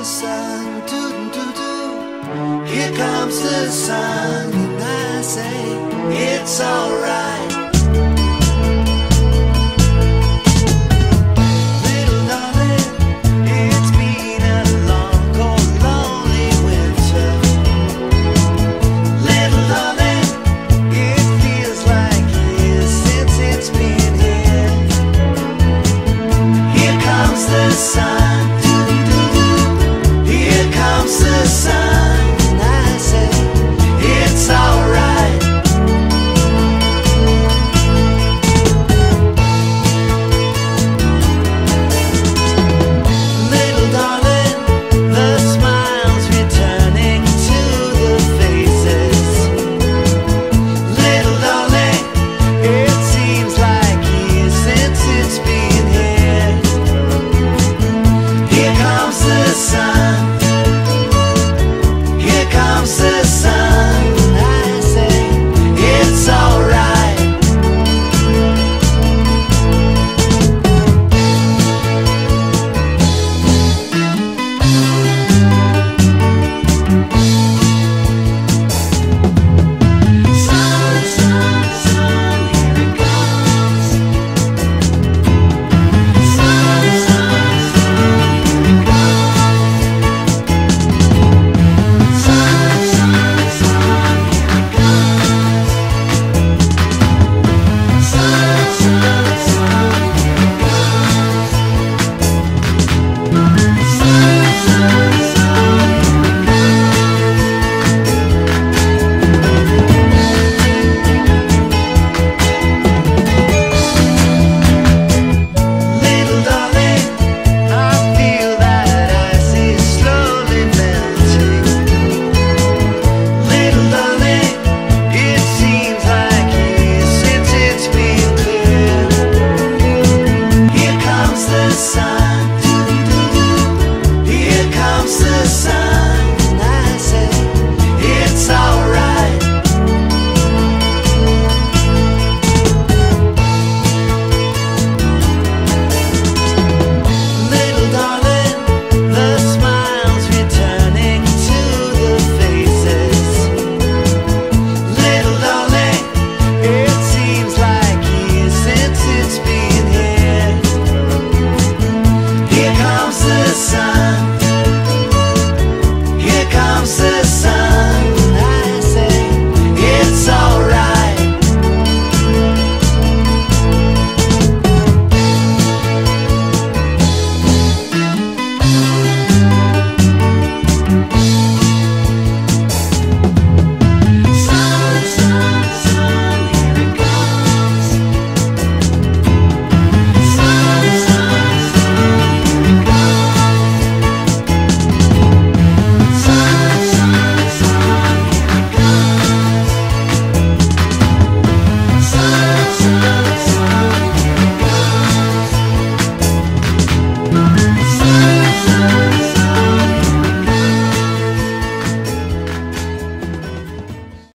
sun, doo doo doo. Here comes the sun, and I say it's alright. Little darling, it's been a long, cold, lonely winter. Little darling, it feels like years since it's been here. Here comes the sun. Here comes the sun, and I say it's alright. Little darling, the smiles returning to the faces. Little darling, it seems like years since it's been here. Here comes the sun.